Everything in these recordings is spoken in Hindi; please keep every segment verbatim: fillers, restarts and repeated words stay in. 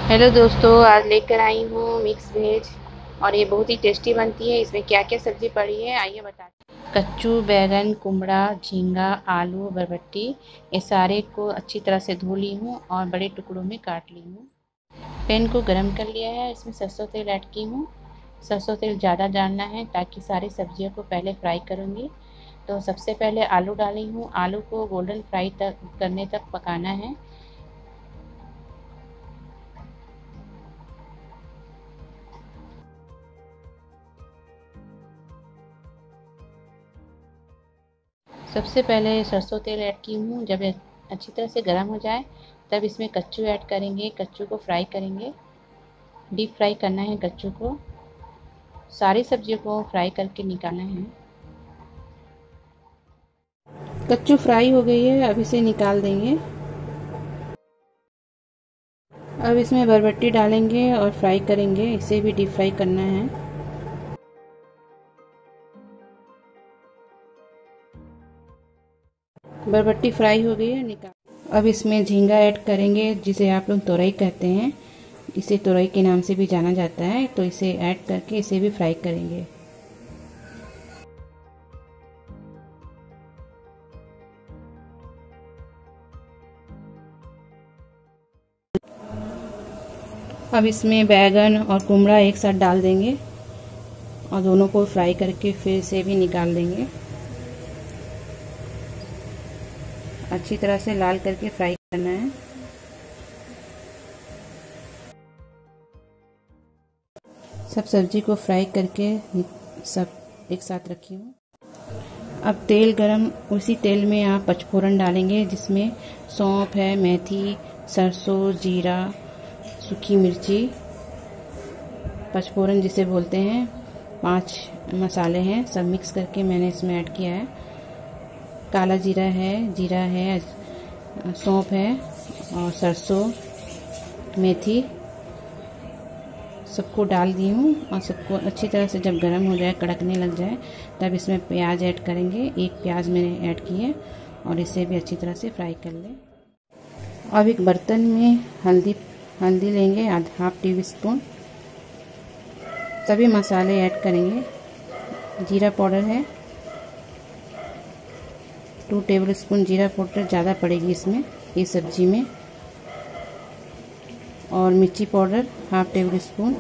हेलो दोस्तों, आज लेकर आई हूँ मिक्स वेज और ये बहुत ही टेस्टी बनती है। इसमें क्या क्या सब्ज़ी पड़ी है आइए बताते हैं। कच्चू बैगन, कुमड़ा, झींगा, आलू, बरबट्टी, ये सारे को अच्छी तरह से धो ली हूँ और बड़े टुकड़ों में काट ली हूँ। पैन को गरम कर लिया है, इसमें सरसों तेल ऐड की हूँ। सरसों तेल ज़्यादा डालना है ताकि सारी सब्जियों को पहले फ्राई करूँगी। तो सबसे पहले आलू डाली हूँ। आलू को गोल्डन फ्राई तक करने तक पकाना है। सबसे पहले सरसों तेल ऐड की हूँ। जब ये अच्छी तरह से गर्म हो जाए तब इसमें कच्चू ऐड करेंगे। कच्चू को फ्राई करेंगे, डीप फ्राई करना है कच्चू को। सारी सब्जियों को फ्राई करके निकालना है। कच्चू फ्राई हो गई है, अब इसे निकाल देंगे। अब इसमें बरबट्टी डालेंगे और फ्राई करेंगे, इसे भी डीप फ्राई करना है। बरबट्टी फ्राई हो गई है, निकाल। अब इसमें झींगा ऐड करेंगे, जिसे आप लोग तोरई कहते हैं। इसे तोरई के नाम से भी जाना जाता है। तो इसे ऐड करके इसे भी फ्राई करेंगे। अब इसमें बैगन और कुमड़ा एक साथ डाल देंगे और दोनों को फ्राई करके फिर से भी निकाल देंगे। अच्छी तरह से लाल करके फ्राई करना है। सब सब्जी को फ्राई करके सब एक साथ रखी हूँ। अब तेल गरम, उसी तेल में आप पचफोरन डालेंगे, जिसमें सौंफ है, मेथी, सरसों, जीरा, सूखी मिर्ची, पचफोरन जिसे बोलते हैं, पांच मसाले हैं, सब मिक्स करके मैंने इसमें ऐड किया है। काला जीरा है, जीरा है, सौंफ है और सरसों, मेथी, सबको डाल दी हूँ। और सबको अच्छी तरह से जब गर्म हो जाए, कड़कने लग जाए, तब इसमें प्याज ऐड करेंगे। एक प्याज मैंने ऐड की है और इसे भी अच्छी तरह से फ्राई कर लें। अब एक बर्तन में हल्दी हल्दी लेंगे, आधा हाफ टी स्पून। सभी मसाले ऐड करेंगे। जीरा पाउडर है, टू टेबल स्पून जीरा पाउडर ज़्यादा पड़ेगी इसमें, ये सब्जी में। और मिर्ची पाउडर हाफ टेबल स्पून।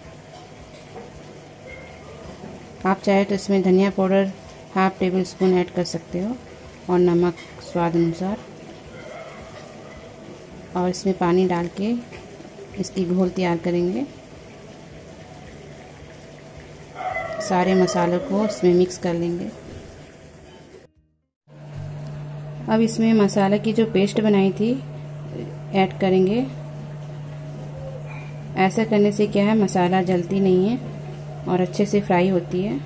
आप चाहे तो इसमें धनिया powder half tablespoon add कर सकते हो। और नमक स्वाद अनुसार। और इसमें पानी डाल के इसकी घोल तैयार करेंगे। सारे मसालों को इसमें मिक्स कर लेंगे। अब इसमें मसाला की जो पेस्ट बनाई थी ऐड करेंगे। ऐसा करने से क्या है, मसाला जलती नहीं है और अच्छे से फ्राई होती है।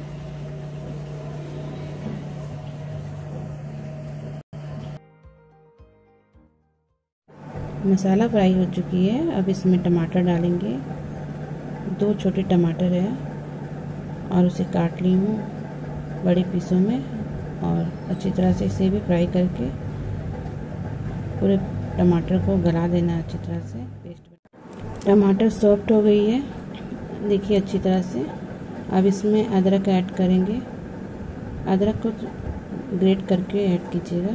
मसाला फ्राई हो चुकी है। अब इसमें टमाटर डालेंगे। दो छोटे टमाटर है और उसे काट ली हूँ बड़े पीसों में। और अच्छी तरह से इसे भी फ्राई करके पूरे टमाटर को गला देना अच्छी तरह से। पेस्ट टमाटर सॉफ्ट हो गई है, देखिए अच्छी तरह से। अब इसमें अदरक ऐड करेंगे। अदरक को ग्रेट करके ऐड कीजिएगा।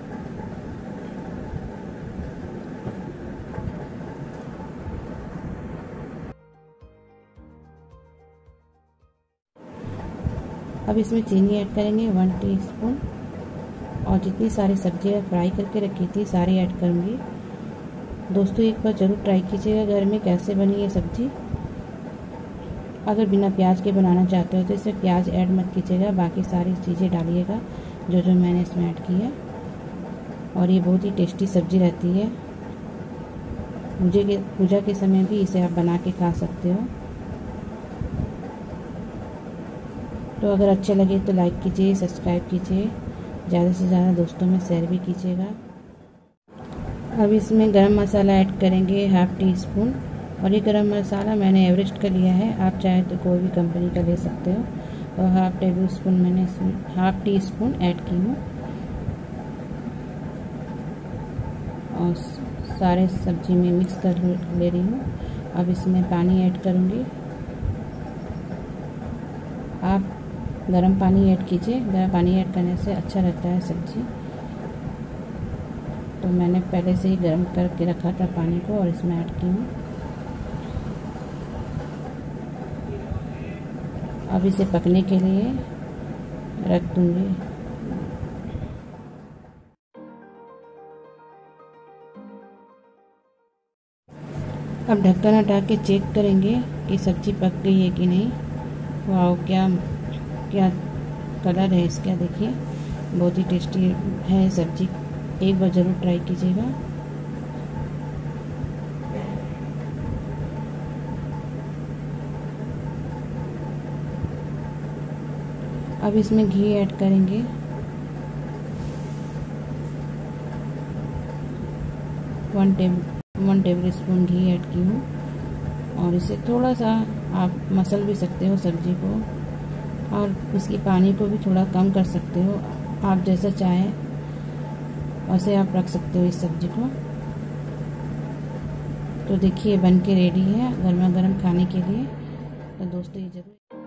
अब इसमें चीनी ऐड करेंगे, वन टीस्पून। और जितनी सारी सब्जियां फ्राई करके रखी थी सारी ऐड करूँगी। दोस्तों एक बार ज़रूर ट्राई कीजिएगा घर में कैसे बनी ये सब्ज़ी। अगर बिना प्याज के बनाना चाहते हो तो इसमें प्याज ऐड मत कीजिएगा, बाकी सारी चीज़ें डालिएगा जो जो मैंने इसमें ऐड की है। और ये बहुत ही टेस्टी सब्ज़ी रहती है। पूजा के पूजा के समय भी इसे आप बना के खा सकते हो। तो अगर अच्छा लगे तो लाइक कीजिए, सब्सक्राइब कीजिए, ज़्यादा से ज़्यादा दोस्तों में शेयर भी कीजिएगा। अब इसमें गरम मसाला ऐड करेंगे हाफ टी स्पून। और ये गरम मसाला मैंने एवरेस्ट का लिया है, आप चाहे तो कोई भी कंपनी का ले सकते हो। तो हाफ टेबल स्पून मैंने इसमें हाफ टी स्पून ऐड की हूँ। और सारे सब्जी में मिक्स कर ले रही हूँ। अब इसमें पानी ऐड करूँगी। आप गर्म पानी ऐड कीजिए, गर्म पानी ऐड करने से अच्छा रहता है सब्ज़ी। तो मैंने पहले से ही गर्म करके रखा था पानी को और इसमें ऐड की हूँ। अब इसे पकने के लिए रख दूँगी। अब ढक्कन हटा के चेक करेंगे कि सब्ज़ी पक गई है कि नहीं। वाह, क्या क्या कलर है इसका, देखिए बहुत ही टेस्टी है सब्ज़ी। एक बार ज़रूर ट्राई कीजिएगा। अब इसमें घी ऐड करेंगे। One table one tablespoon घी ऐड की हूँ और इसे थोड़ा सा आप मसल भी सकते हो सब्ज़ी को, और इसकी पानी को भी थोड़ा कम कर सकते हो। आप जैसा चाहें वैसे आप रख सकते हो इस सब्ज़ी को। तो देखिए बन के रेडी है गर्मा गर्म खाने के लिए। तो दोस्तों ये जरूर